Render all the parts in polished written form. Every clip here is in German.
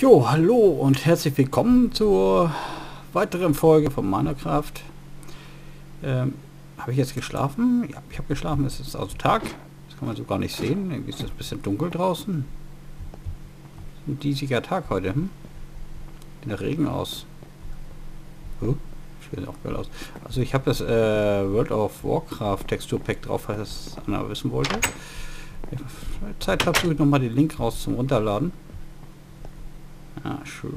Jo, hallo und herzlich willkommen zur weiteren Folge von Minecraft. Habe ich jetzt geschlafen? Ja, ich habe geschlafen. Es ist also Tag. Das kann man so gar nicht sehen. Irgendwie ist es ein bisschen dunkel draußen. Ein diesiger Tag heute. In der Regen aus. Oh, sieht auch geil aus. Also ich habe das World of Warcraft Texturpack drauf, falls das einer wissen wollte. Wenn ich Zeit habe, suche ich nochmal den Link raus zum Runterladen. Ah, schön.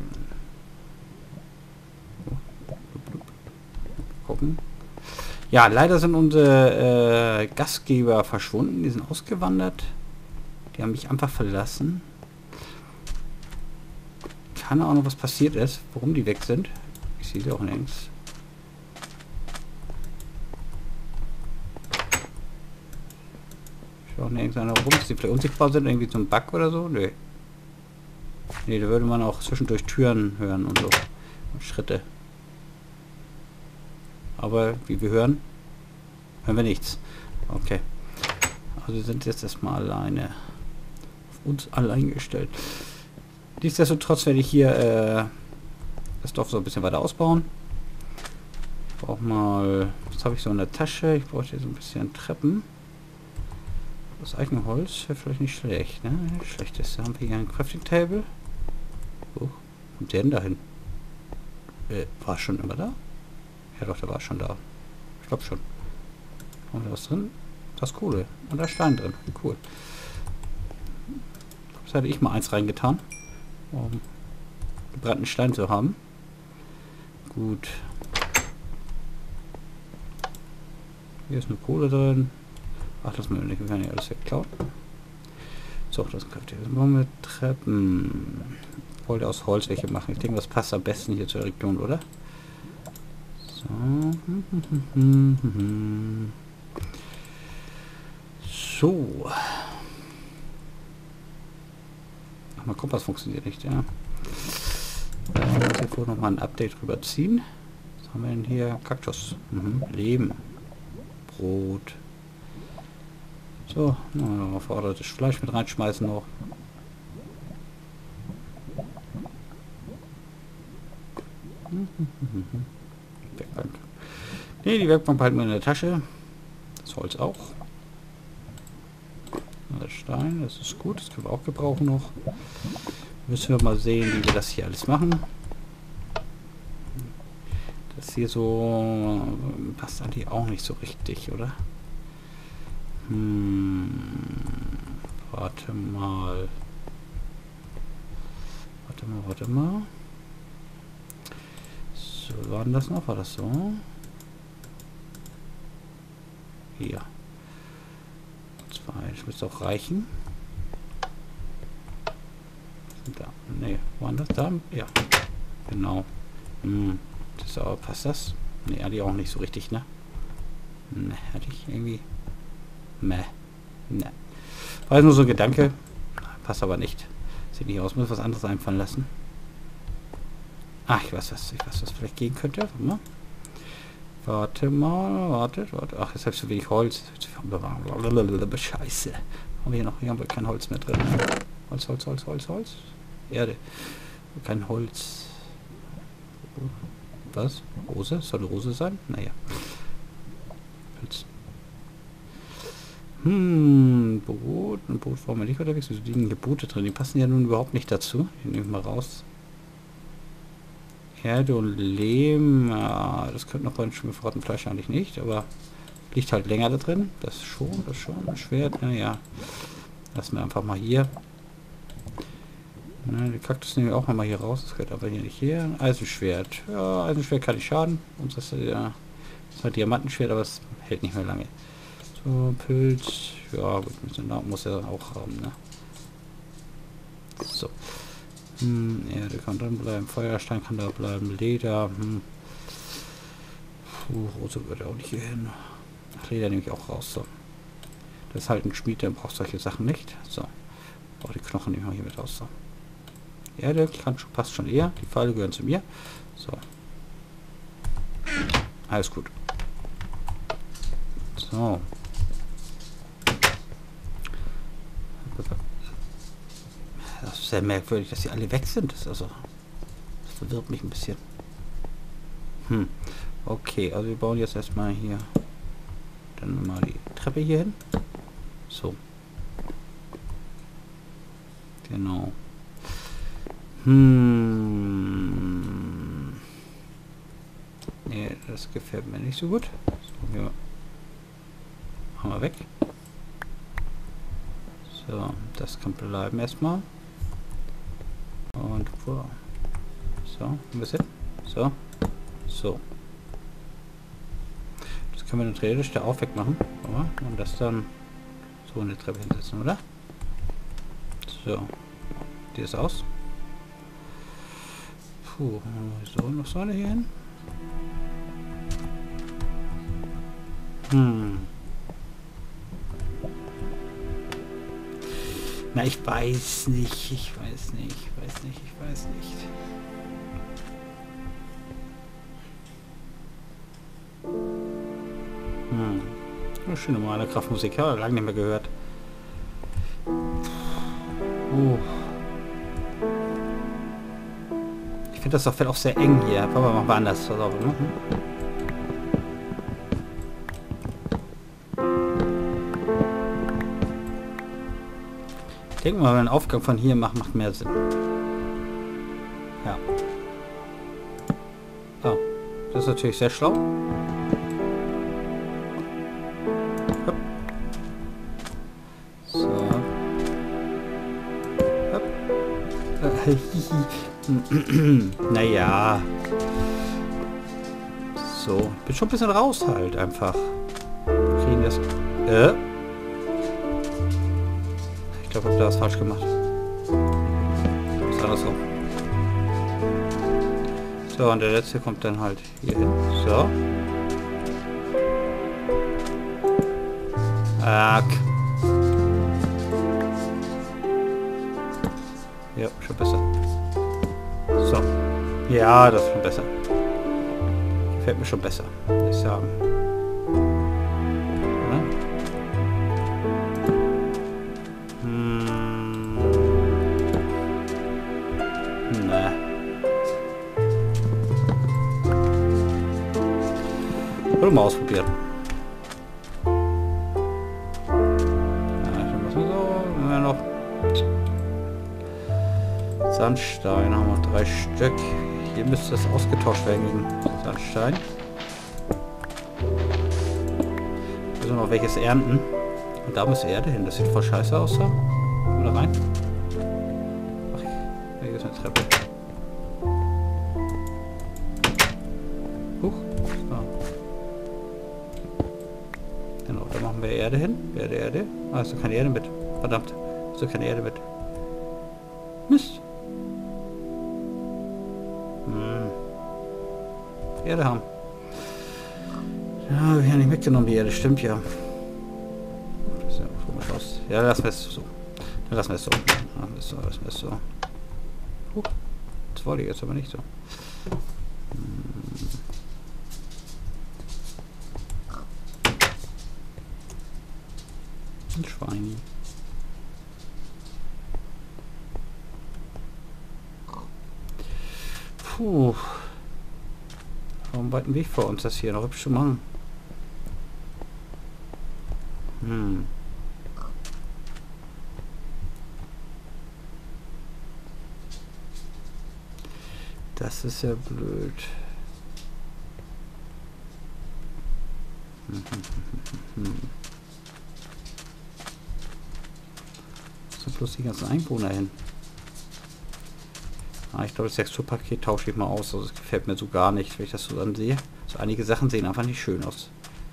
Gucken. Ja, leider sind unsere Gastgeber verschwunden. Die sind ausgewandert. Die haben mich einfach verlassen. Keine Ahnung, was passiert ist. Warum die weg sind. Ich sehe sie auch nirgends. Ich sehe auch nirgends einer rum. Dass die vielleicht unsichtbar sind. Irgendwie so ein Bug oder so. Nö. Nee, da würde man auch zwischendurch Türen hören und so. Und Schritte. Aber wie wir hören wir nichts. Okay. Also wir sind jetzt erstmal alleine. Auf uns allein gestellt. Nichtsdestotrotz werde ich hier das Dorf so ein bisschen weiter ausbauen. Ich brauche mal... Was habe ich so in der Tasche? Ich brauche hier so ein bisschen Treppen. Das Eichenholz wäre vielleicht nicht schlecht, ne? Schlecht ist. Da haben wir hier ein Crafting Table. Wo kommt der denn dahin? War schon immer da? Ja doch, der war schon da. Ich glaube schon. Und da was drin? Das Kohle. Und da ist Stein drin. Cool. Das hätte ich mal eins reingetan. Um gebrannten Stein zu haben. Gut. Hier ist eine Kohle drin. Ach, das müssen wir nicht. Wir werden ja alles wegklauen. So, das könnte ich. Machen wir Treppen. Ich wollte aus Holz welche machen. Ich denke, das passt am besten hier zur Region, oder? So. So. Ach, mal Kompass funktioniert nicht, ja. Jetzt noch mal ein Update rüberziehen. Was haben wir denn hier? Kaktus. Leben. Brot. So, verordetes Fleisch mit reinschmeißen noch. Werkbank. Ne, die Werkbank behalten wir in der Tasche. Das Holz auch. Das Stein, das ist gut, das können wir auch gebrauchen noch. Müssen wir mal sehen, wie wir das hier alles machen. Das hier so passt eigentlich auch nicht so richtig, oder? Warte mal. Warte mal. So, war denn das noch? War das so? Hier. Das müsste auch reichen. Da. Ne, waren das da? Ja. Genau. Das aber, passt das? Ne, hatte ich auch nicht so richtig, ne? Ne, hatte ich irgendwie. Ne. War nur so ein Gedanke. Passt aber nicht. Sieht nicht aus. Muss was anderes einfallen lassen. Ach, ich weiß was vielleicht gehen könnte. Warte mal. Warte. Ach, jetzt habe ich so wenig Holz. Scheiße. Haben wir hier noch? Hier haben wir kein Holz mehr drin. Holz. Erde. Kein Holz. Was? Rose? Soll eine Rose sein? Naja. Holz. Boot. Ein Boot wollen wir nicht unterwegs. Wieso liegen hier Boote drin? Die passen ja nun überhaupt nicht dazu. Die nehme ich mal raus. Erde und Lehm. Ja, das könnte noch bei dem gefrorenen Fleisch eigentlich nicht, aber liegt halt länger da drin. Das schon. Das Schwert. Naja. Lassen wir einfach mal hier. Die Kaktus nehmen wir auch mal hier raus. Das gehört aber hier nicht her. Eisenschwert. Ja, Eisenschwert kann nicht schaden. Und das ist ja halt Diamantenschwert, aber es hält nicht mehr lange. So, Pilz. Ja, gut, muss er auch haben, ne? So. Erde kann drin bleiben. Feuerstein kann da bleiben. Leder. Rose würde auch nicht hier hin. Ach, Leder nehme ich auch raus. So. Das ist halt ein Schmied, der braucht solche Sachen nicht. So. Oh, die Knochen nehmen wir hier mit raus. So. Erde passt schon eher. Die Pfeile gehören zu mir. So. Alles gut. So. Das sehr merkwürdig, dass die alle weg sind. Das verwirrt mich ein bisschen. Okay, also wir bauen jetzt erstmal hier dann mal die Treppe hier hin. So. Genau. Nee, das gefällt mir nicht so gut. So, hier. Machen wir weg. So, das kann bleiben erstmal. Und wow. So, ein bisschen. So. So. Das können wir dann theoretisch da auch wegmachen. Und das dann so eine Treppe hinsetzen, oder? So. Die ist aus. Puh, so noch Säule hier hin. Na, ich weiß nicht. Ich weiß nicht. Schöne normale Kraftmusik, ja, lange nicht mehr gehört. Ich finde das Feld auch sehr eng hier. Aber machen wir anders. Ich denke mal, wenn wir einen Aufgang von hier machen, macht mehr Sinn. Ja. Oh, das ist natürlich sehr schlau. Hopp. So. Hopp. Naja. So. Bin schon ein bisschen raus halt einfach. Wir kriegen das. Ich glaube, ich habe da was falsch gemacht. Das ist andersrum. So, und der letzte kommt dann halt hier hin. So. Ja, schon besser. So. Ja, das ist schon besser. Gefällt mir schon besser, muss ich sagen. Oder? Ne. Wollen wir mal ausprobieren. Sandstein haben wir 3 Stück. Hier müsste das ausgetauscht werden gegen Sandstein. Also noch welches ernten. Und da muss Erde hin. Das sieht voll scheiße aus. Da. Kommen wir da rein? Ach, hier ist eine Treppe. Huch. So. Genau, da machen wir Erde hin. Erde. Ah, ist doch keine Erde mit. Verdammt. Ist doch keine Erde mit. Mist. Erde haben. Ja, wir haben nicht mitgenommen, die Erde, stimmt ja. Das sieht ja komisch aus. Ja, lassen wir es so. Dann lassen wir es so. Lassen wir es so. Das wollte ich jetzt aber nicht so. Ein Schweini. Puh. Warum weiten Weg vor uns das hier noch hübsch zu machen? Das ist ja blöd. Was sind bloß die ganzen Einwohner hin? Ich glaube, das Texturpaket tausche ich mal aus. Also, das gefällt mir so gar nicht, wenn ich das so dann sehe. So einige Sachen sehen einfach nicht schön aus.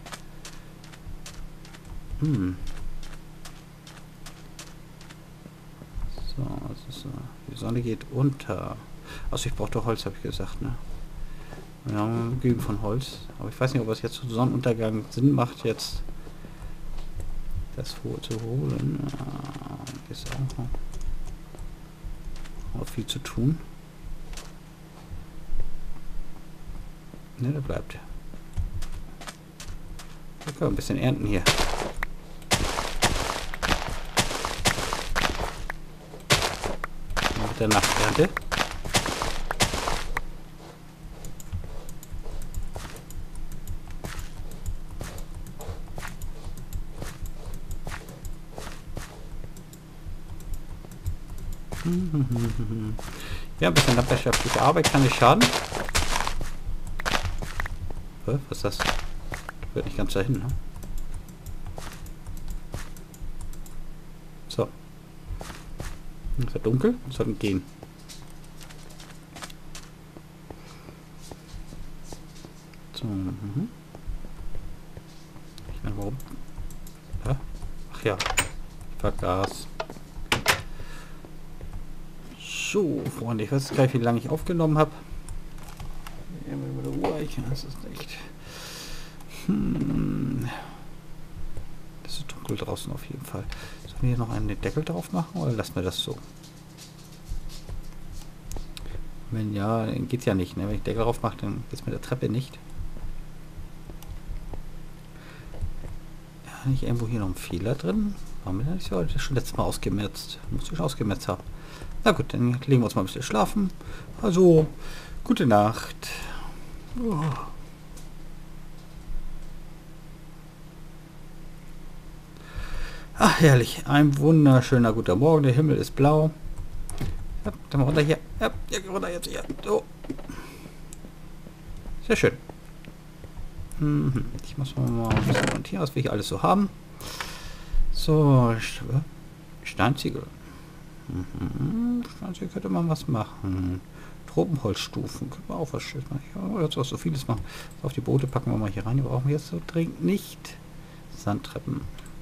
So, also so. Die Sonne geht unter. Also ich brauche doch Holz, habe ich gesagt, ne? Wir haben genügend von Holz. Aber ich weiß nicht, ob es jetzt zu Sonnenuntergang Sinn macht, jetzt das zu holen. Ist auch noch viel zu tun. Ne, der bleibt. Wir können ein bisschen ernten hier. der Nachternte. Ja, ein bisschen landwirtschaftliche Arbeit kann nicht schaden. Was ist das? Das wird nicht ganz dahin, ne? So. Es wird dunkel, wir sollten gehen. So. Ich meine, warum? Hä? Ach ja. Vergaß. So, Freunde, ich weiß gleich, wie lange ich aufgenommen habe. Das ist echt. Das ist dunkel draußen auf jeden Fall. Sollen wir hier noch einen Deckel drauf machen oder lassen wir das so? Wenn ja, dann geht's ja nicht. Ne? Wenn ich Deckel drauf mache, dann geht's mit der Treppe nicht. Ja, nicht irgendwo hier noch ein Fehler drin? Warum bin ich heute schon letztes Mal ausgemerzt? Muss ich schon ausgemerzt haben. Na gut, dann legen wir uns mal ein bisschen schlafen. Also, gute Nacht. Oh. Ach, herrlich. Ein wunderschöner guter Morgen. Der Himmel ist blau. Ja, dann mal runter hier. Ja, runter jetzt hier. So. Sehr schön. Ich muss mal ein bisschen montieren, was wir hier alles so haben. So, Steinziegel. Steinziegel könnte man was machen. Tropenholzstufen. Können wir auch was Schönes machen. Ja, jetzt auch so vieles machen. Auf die Boote packen wir mal hier rein. Die brauchen wir jetzt so dringend nicht. Sandtreppen.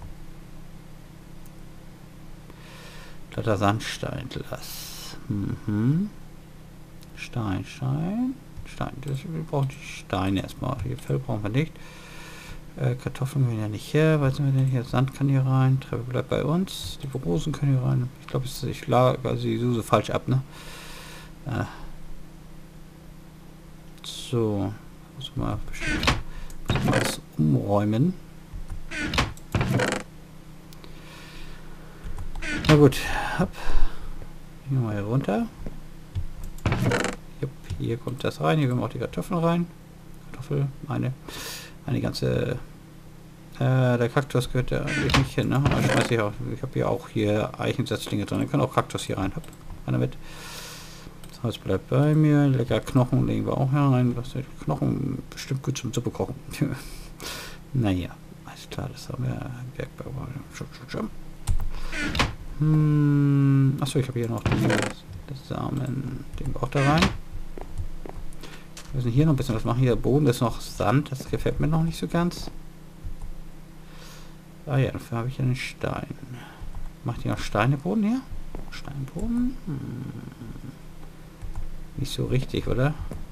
Platter Sandsteinglas. Stein. Wir brauchen die Steine erstmal. Die Fell brauchen wir nicht. Kartoffeln können ja nicht her. Was sind wir denn hier? Sand kann hier rein. Treppe bleibt bei uns. Die Rosen können hier rein. Ich glaube, ich lage die Suse falsch ab, ne? So. Muss man alles umräumen. Na gut. Hopp. Hier mal hier runter. Jupp, hier kommt das rein. Hier kommen auch die Kartoffeln rein. Eine ganze... der Kaktus gehört ja eigentlich nicht hin, ne? Aber ich weiß nicht, ich habe hier auch hier Eichensetzlinge drin. Ich kann auch Kaktus hier rein. Hopp, einer mit. Das Holz bleibt bei mir. Lecker Knochen legen wir auch hier rein. Was ist Knochen bestimmt gut zum Suppe kochen. Naja, alles klar, das haben wir. Bergbau. Achso, ich habe hier noch das Samen. Den auch da rein. Wir müssen hier noch ein bisschen was machen. Hier der Boden ist noch Sand. Das gefällt mir noch nicht so ganz. Ah ja, dafür habe ich ja den Stein. Macht ihr noch Steineboden hier? Steinboden? Nicht so richtig, oder?